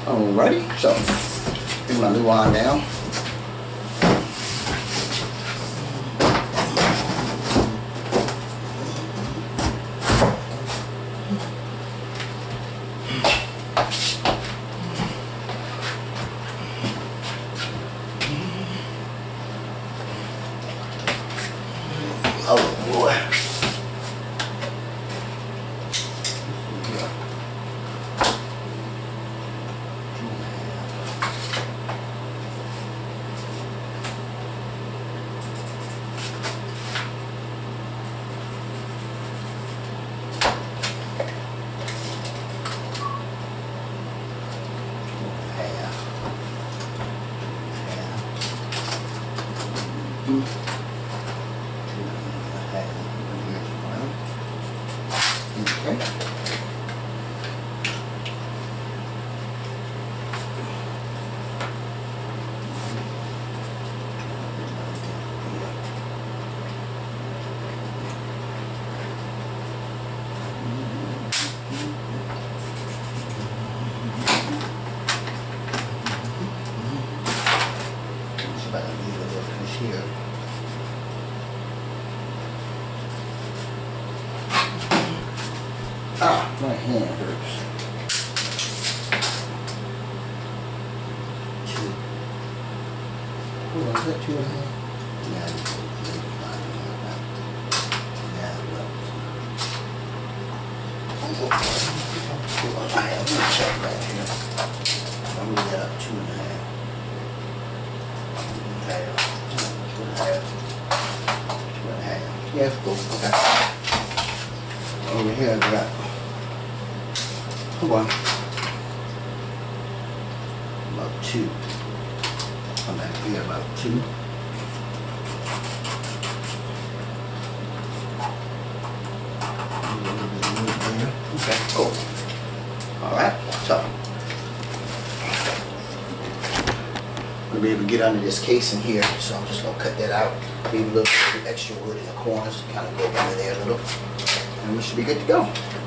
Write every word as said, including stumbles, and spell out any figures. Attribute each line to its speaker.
Speaker 1: Alrighty, so bring my new wire down. Oh boy. Here. Ah, my hand hurts. Two. Oh, is that two and a half? Yeah, yeah, well. I have to check that here. I'll move that up two and a half. Okay. Two and a half. Two and a half. Yeah, it's cool. Okay. Over here, I got. Hold on. About two. Come back here, about two. Okay, cool. Alright, so. I'm going to be able to get under this casing here, so I'm just going to cut that out. Leave a little bit of extra wood in the corners, kind of go under there a little. And we should be good to go.